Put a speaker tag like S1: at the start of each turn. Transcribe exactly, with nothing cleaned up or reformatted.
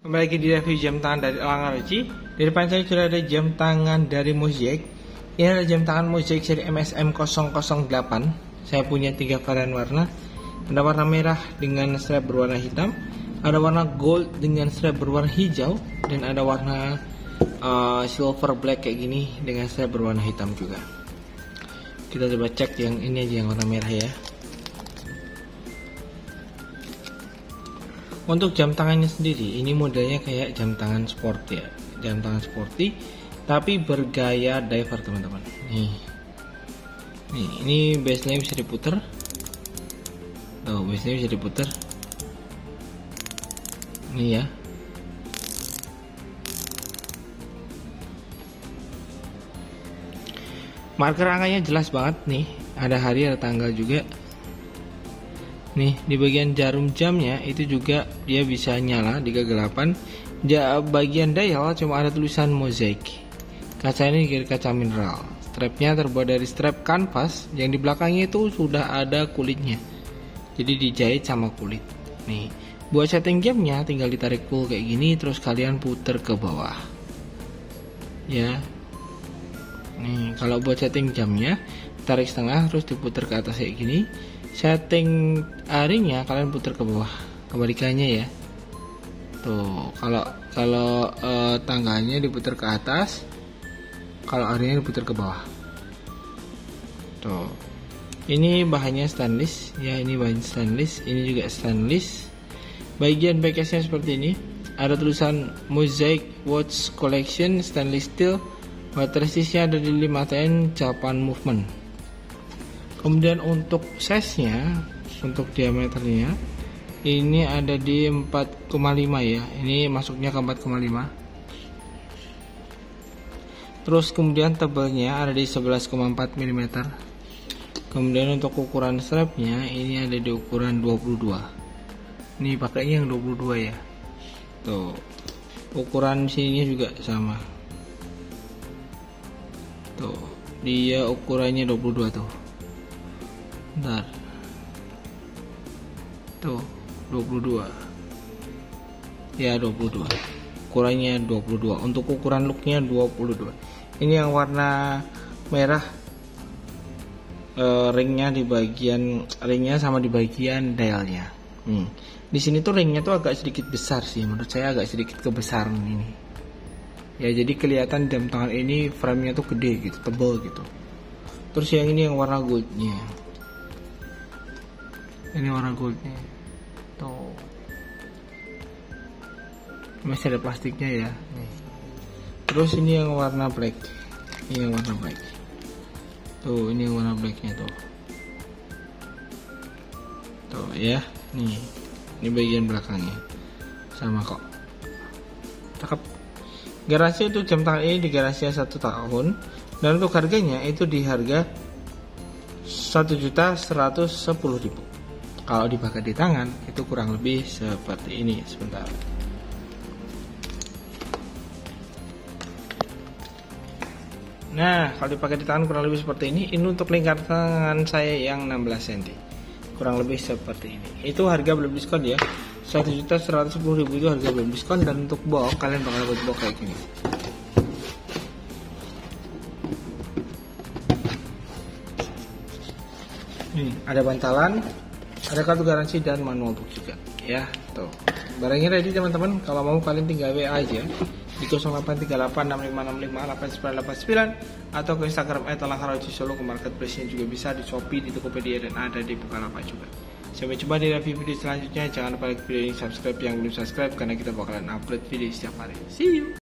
S1: Kembali lagi di review jam tangan dari Elang R O G. Di depan saya sudah ada jam tangan dari Mosaic. Ini adalah jam tangan Mosaic seri M S M nol nol delapan. Saya punya tiga varian warna. Ada warna merah dengan strap berwarna hitam, ada warna gold dengan strap berwarna hijau, dan ada warna uh, silver black kayak gini dengan strap berwarna hitam juga. Kita coba cek yang ini aja, yang warna merah ya. Untuk jam tangannya sendiri, ini modelnya kayak jam tangan sport ya, jam tangan sporty, tapi bergaya diver teman-teman. Nih, nih ini base-nya bisa diputer. Tuh, base-nya bisa diputer. Nih ya. Marker angkanya jelas banget nih, ada hari ada tanggal juga. Nih di bagian jarum jamnya itu juga dia bisa nyala di kegelapan. Ja, bagian dial cuma ada tulisan Mosaic. Kaca ini kaca mineral. Strapnya terbuat dari strap kanvas, yang di belakangnya itu sudah ada kulitnya. Jadi dijahit sama kulit. Nih buat setting jamnya tinggal ditarik pull kayak gini, terus kalian puter ke bawah. Ya. Nih kalau buat setting jamnya tarik setengah terus diputer ke atas kayak gini. Setting harinya kalian putar ke bawah, kebalikannya ya. Tuh, kalau kalau e, tangganya diputar ke atas, kalau harinya diputar ke bawah. Tuh, ini bahannya stainless ya, ini bahan stainless, ini juga stainless. Bagian backcase-nya seperti ini, ada tulisan Mosaic Watch Collection Stainless Steel. Water resistance ada di lima T N Japan Movement. Kemudian untuk size-nya, untuk diameternya ini ada di empat koma lima ya. Ini masuknya ke empat koma lima. Terus kemudian tebalnya ada di sebelas koma empat milimeter. Kemudian untuk ukuran strapnya ini ada di ukuran dua puluh dua. Ini pakainya yang dua puluh dua ya. Tuh. Ukuran sininya juga sama. Tuh, dia ukurannya dua puluh dua tuh. Bentar. Tuh, dua puluh dua. Ya, dua puluh dua. Ukurannya dua puluh dua. Untuk ukuran looknya dua puluh dua. Ini yang warna merah. E, ringnya di bagian ringnya sama di bagian dialnya. Hmm. Di sini tuh ringnya tuh agak sedikit besar sih. Menurut saya agak sedikit kebesaran ini. Ya, jadi kelihatan jam tangan ini frame-nya tuh gede gitu, tebal gitu. Terus yang ini yang warna goldnya. Ini warna goldnya tuh, masih ada plastiknya ya nih. Terus ini yang warna black, ini yang warna black tuh, ini yang warna blacknya tuh tuh ya. Nih ini bagian belakangnya sama kok, cakep. Garansi untuk jam tangan ini di garansi satu tahun, dan untuk harganya itu di harga satu juta seratus sepuluh ribu. Kalau dipakai di tangan itu kurang lebih seperti ini. Sebentar. Nah, kalau dipakai di tangan kurang lebih seperti ini. Ini untuk lingkar tangan saya yang enam belas sentimeter. Kurang lebih seperti ini. Itu harga belum diskon ya. satu juta seratus sepuluh ribu itu harga belum diskon, dan untuk box kalian bakal dapat box kayak gini. Nih, ada bantalan, ada kartu garansi dan manual book juga ya. Tuh, barangnya ready teman-teman. Kalau mau kalian tinggal W A aja di nol delapan tiga delapan enam lima enam lima delapan sembilan delapan sembilan, atau ke Instagram et elang r o g solo. Ke marketplace-nya juga bisa, di Shopee, di Tokopedia, dan ada di Bukalapak juga. Sampai jumpa di review video selanjutnya. Jangan lupa like video ini, subscribe yang belum subscribe, karena kita bakalan upload video setiap hari. See you.